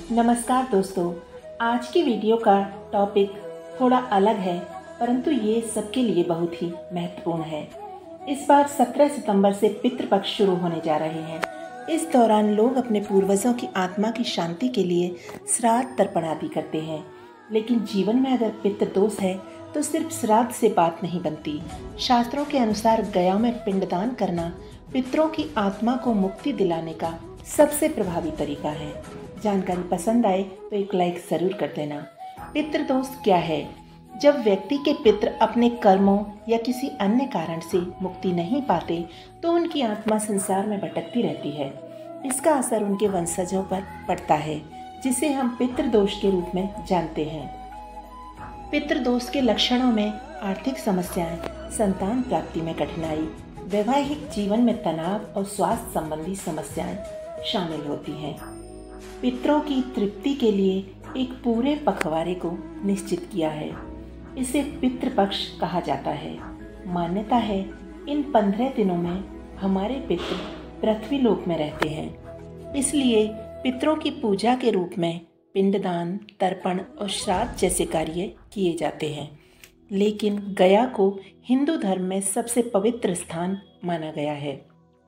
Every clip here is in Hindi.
नमस्कार दोस्तों, आज की वीडियो का टॉपिक थोड़ा अलग है, परंतु ये सबके लिए बहुत ही महत्वपूर्ण है। इस बार 17 सितंबर से पितृपक्ष शुरू होने जा रहे हैं। इस दौरान लोग अपने पूर्वजों की आत्मा की शांति के लिए श्राद्ध तर्पण आदि करते हैं। लेकिन जीवन में अगर पितृदोष है तो सिर्फ श्राद्ध से बात नहीं बनती। शास्त्रों के अनुसार गया में पिंडदान करना पितरों की आत्मा को मुक्ति दिलाने का सबसे प्रभावी तरीका है। जानकारी पसंद आए तो एक लाइक जरूर कर देना। पितृदोष क्या है? जब व्यक्ति के पितृ अपने कर्मों या किसी अन्य कारण से मुक्ति नहीं पाते तो उनकी आत्मा संसार में भटकती रहती है। इसका असर उनके वंशजों पर पड़ता है, जिसे हम पितृदोष के रूप में जानते हैं। पितृदोष के लक्षणों में आर्थिक समस्याएं, संतान प्राप्ति में कठिनाई, वैवाहिक जीवन में तनाव और स्वास्थ्य संबंधी समस्याएं शामिल होती हैं। पितरों की तृप्ति के लिए एक पूरे पखवाड़े को निश्चित किया है। इसे पितृपक्ष कहा जाता है। मान्यता है इन 15 दिनों में हमारे पितृ पृथ्वी लोक में रहते हैं, इसलिए पितरों की पूजा के रूप में पिंडदान, तर्पण और श्राद्ध जैसे कार्य किए जाते हैं। लेकिन गया को हिंदू धर्म में सबसे पवित्र स्थान माना गया है,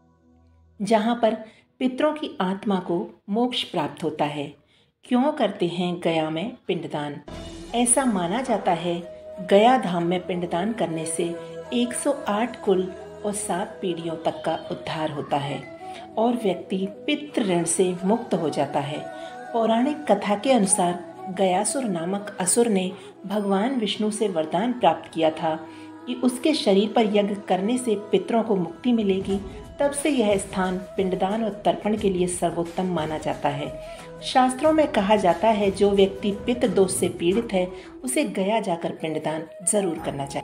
जहाँ पर पितरों की आत्मा को मोक्ष प्राप्त होता है। क्यों करते हैं गया में पिंडदान? ऐसा माना जाता है गया धाम में पिंडदान करने से 108 कुल और 7 पीढ़ियों तक का उद्धार होता है और व्यक्ति पितृ ऋण से मुक्त हो जाता है। पौराणिक कथा के अनुसार गयासुर नामक असुर ने भगवान विष्णु से वरदान प्राप्त किया था कि उसके शरीर पर यज्ञ करने से पितरों को मुक्ति मिलेगी। तब से यह स्थान पिंडदान और तर्पण के लिए सर्वोत्तम माना जाता है। शास्त्रों में कहा जाता है जो व्यक्ति पितृदोष से पीड़ित है उसे गया जाकर पिंडदान जरूर करना चाहिए।